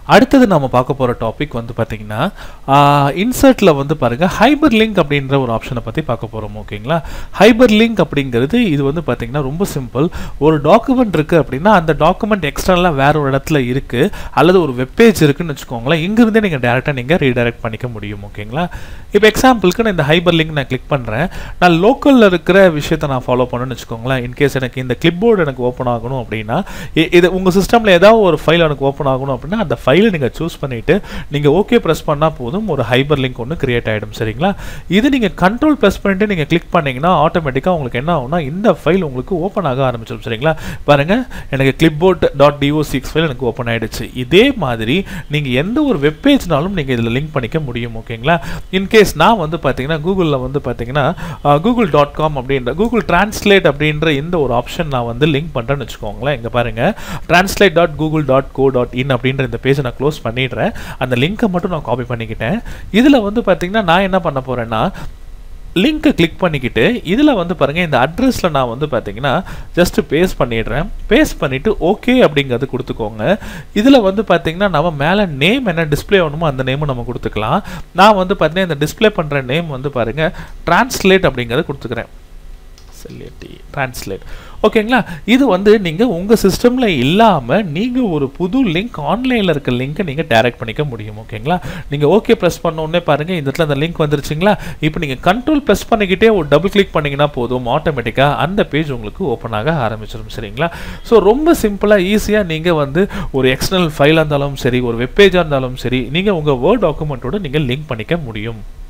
அடுத்தது நம்ம பார்க்க போகிற டாபிக் வந்து பார்த்தீங்கன்னா இன்சர்ட்டில் வந்து பாருங்கள் ஹைபர் லிங்க் அப்படின்ற ஒரு ஆப்ஷனை பற்றி பார்க்க போகிறோம். ஓகேங்களா? ஹைபர் லிங்க் அப்படிங்கிறது இது வந்து பார்த்தீங்கன்னா ரொம்ப சிம்பிள். ஒரு டாக்குமெண்ட் இருக்குது அப்படின்னா அந்த டாக்குமெண்ட் எக்ஸ்டர்னலாக வேற ஒரு இடத்துல இருக்குது அல்லது ஒரு வெப்பேஜ் இருக்குன்னு வச்சுக்கோங்களேன். இங்கிருந்தே நீங்கள் டேரெக்டாக நீங்கள் ரீடைரக்ட் பண்ணிக்க முடியும். ஓகேங்களா? இப்போ எக்ஸாம்பிளுக்கு நான் இந்த ஹைபர் லிங்க் நான் கிளிக் பண்ணுறேன். நான் லோக்கலில் இருக்கிற விஷயத்தை நான் ஃபாலோ பண்ணணும்னு வச்சுக்கோங்களேன். இன்கேஸ் எனக்கு இந்த கிளிப்போர்டு எனக்கு ஓப்பன் ஆகணும் அப்படின்னா இது உங்கள் சிஸ்டமில் ஏதாவது ஒரு ஃபைல் எனக்கு ஓப்பன் ஆகணும் அப்படின்னா அந்த ஃபைலை நீங்கள் சூஸ் பண்ணிவிட்டு நீங்கள் ஓகே ப்ரெஸ் பண்ணால் போதும், ஒரு ஹைபர் லிங்க் ஒன்று கிரியேட் ஆகிடும். சரிங்களா? இது நீங்கள் கண்ட்ரோல் ப்ரெஸ் பண்ணிட்டு நீங்கள் கிளிக் பண்ணிங்கன்னா ஆட்டோமேட்டிக்காக உங்களுக்கு என்ன ஆகும்னா இந்த ஃபைல் உங்களுக்கு ஓப்பன் ஆக ஆரம்பிச்சிடும். சரிங்களா? பாருங்கள், எனக்கு clipboard.docx ஃபைல் எனக்கு ஓப்பன் ஆகிடுச்சு. இதே மாதிரி நீங்கள் எந்த ஒரு வெப்பேஜ்னாலும் நீங்கள் இதில் லிங்க் பண்ணிக்க முடியும். ஓகேங்களா? இன்கேஸ் நான் வந்து பார்த்தீங்கன்னா கூகுளில் வந்து பார்த்தீங்கன்னா google.com அப்படின்ற கூகுள் டிரான்ஸ்லேட் அப்படின்ற இந்த ஒரு ஆப்ஷன் நான் வந்து லிங்க் பண்ணுறேன்னு வச்சுக்கோங்களேன். இங்கே பாருங்கள், translate.google.co.in அப்படின்ற இந்த பேஜை நான் க்ளோஸ் பண்ணிடுறேன். அந்த லிங்க்கை மட்டும் நான் காப்பி பண்ணிக்கிட்டேன். இதில் வந்து பார்த்தீங்கன்னா நான் என்ன பண்ண போகிறேன்னா லிங்க்கை கிளிக் பண்ணிக்கிட்டு இதில் வந்து பாருங்கள் இந்த அட்ரஸில் நான் வந்து பார்த்தீங்கன்னா ஜஸ்ட் பேஸ்ட் பண்ணிடுறேன். பேஸ்ட் பண்ணிவிட்டு ஓகே அப்படிங்கிறது கொடுத்துக்கோங்க. இதில் வந்து பார்த்தீங்கன்னா நம்ம மேலே நேம் என்ன டிஸ்பிளே ஆகணுமோ அந்த நேமும் நம்ம கொடுத்துக்கலாம். நான் வந்து பார்த்தீங்கன்னா இந்த டிஸ்பிளே பண்ணுற நேம் வந்து பாருங்கள் டிரான்ஸ்லேட் அப்படிங்கிறத கொடுத்துக்கிறேன். டிரான்ஸ்லேட். ஓகேங்களா? இது வந்து நீங்கள் உங்கள் சிஸ்டமில் இல்லாமல் நீங்கள் ஒரு புது லிங்க் ஆன்லைனில் இருக்க லிங்க்கை நீங்கள் டைரக்ட் பண்ணிக்க முடியும். ஓகேங்களா? நீங்கள் ஓகே ப்ரெஸ் பண்ணோடனே பாருங்கள் இந்த இடத்துல அந்த லிங்க் வந்துருச்சுங்களா? இப்போ நீங்கள் கண்ட்ரோல் ப்ரெஸ் பண்ணிக்கிட்டே ஒரு டபுள் கிளிக் பண்ணிங்கன்னா போதும், ஆட்டோமேட்டிக்காக அந்த பேஜ் உங்களுக்கு ஓப்பன் ஆக ஆரம்பிச்சிடும். சரிங்களா? ஸோ ரொம்ப சிம்பிளாக ஈஸியாக நீங்கள் வந்து ஒரு எக்ஸ்டர்னல் ஃபைலாக இருந்தாலும் சரி, ஒரு வெப்பேஜாக இருந்தாலும் சரி, நீங்கள் உங்கள் வேர்ட் டாக்குமெண்ட்டோட நீங்கள் லிங்க் பண்ணிக்க முடியும்.